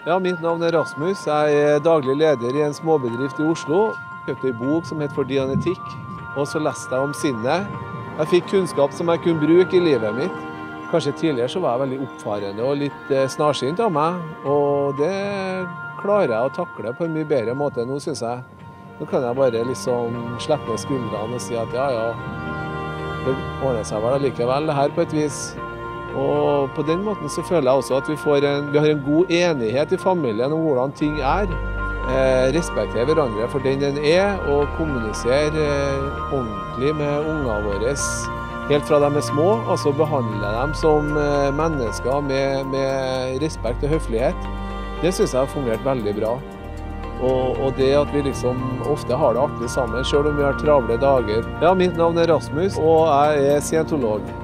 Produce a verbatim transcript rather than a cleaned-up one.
Ja, mitt navn er Rasmus. Jeg er daglig leder i en småbedrift i Oslo. Jeg kjøpte en bok som heter For Dianetikk, og så leste jeg om sinnet. Jeg fikk kunnskap som jeg kunne bruke i livet mitt. Kanskje tidligere så var jeg veldig oppfarende og litt snarsynt av meg, og det klarer jeg å takle på en mye bedre måte nå, synes jeg. Nå kan jeg bare liksom slippe skuldrene og si at ja, ja, det ordner seg vel likevel det her på et vis. Og på den måten så føler jeg også at vi, får en, vi har en god enighet i familien om hvordan ting er. Eh, respektere hverandre for den den er, og kommunisere eh, ordentlig med ungene våre helt fra de er små. Altså behandle dem som eh, mennesker med, med respekt og høflighet. Det synes jeg har fungert veldig bra. Og, og det at vi liksom ofte har det artig sammen, selv om vi har travle dager. Ja, mitt navn er Rasmus, og jeg er scientolog.